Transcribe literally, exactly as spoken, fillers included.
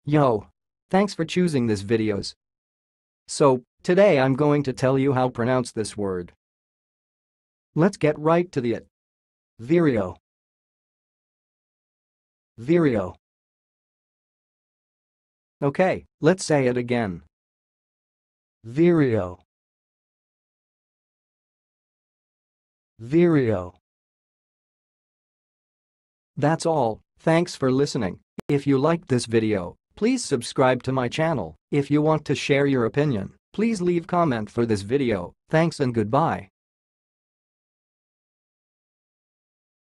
Yo! Thanks for choosing this videos. So, today I'm going to tell you how to pronounce this word. Let's get right to the it. Verio. Verio. Okay, let's say it again. Verio. Verio. That's all, thanks for listening. If you liked this video, please subscribe to my channel. If you want to share your opinion, please leave comment for this video. Thanks and goodbye.